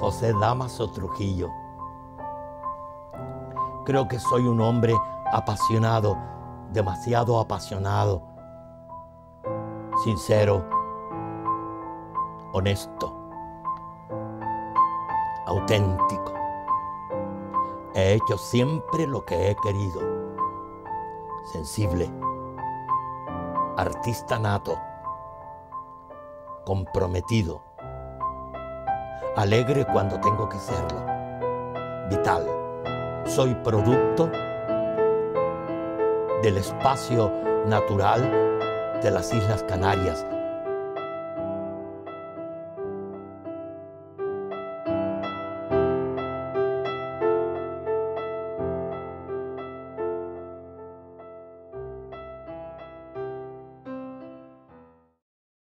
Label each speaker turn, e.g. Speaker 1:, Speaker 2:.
Speaker 1: José Dámaso Trujillo. Creo que soy un hombre apasionado, demasiado apasionado, sincero, honesto, auténtico. He hecho siempre lo que he querido. Sensible, artista nato, comprometido, alegre cuando tengo que serlo, vital. Soy producto del espacio natural de las Islas Canarias,